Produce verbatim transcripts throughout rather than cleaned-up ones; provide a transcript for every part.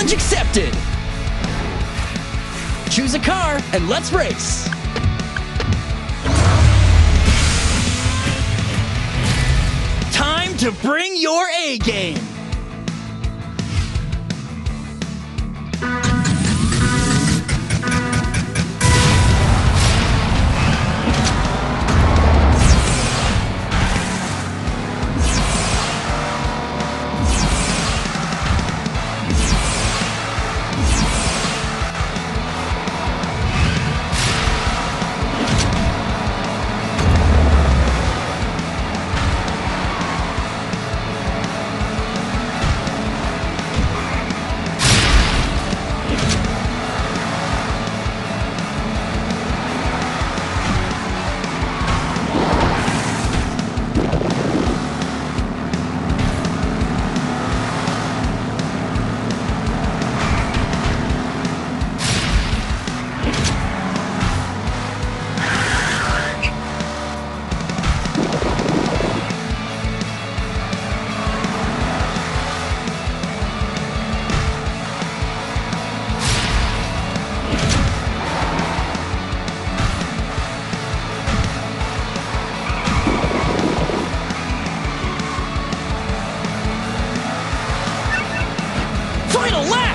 Challenge accepted. Choose a car and let's race. Time to bring your A game. Final lap!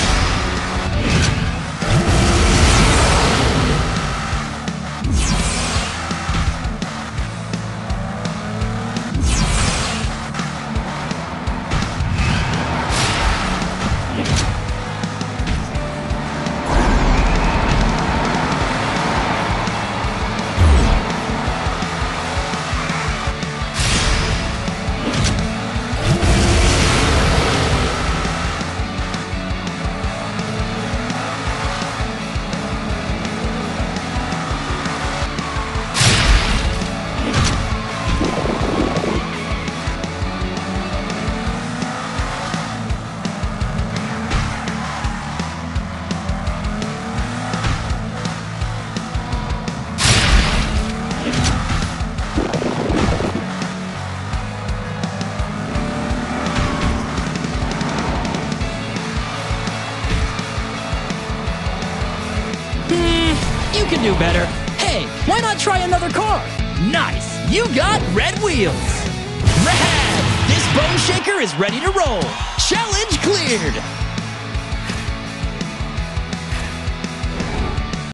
You can do better. Hey, why not try another car? Nice, you got red wheels. Rad, this bone shaker is ready to roll. Challenge cleared.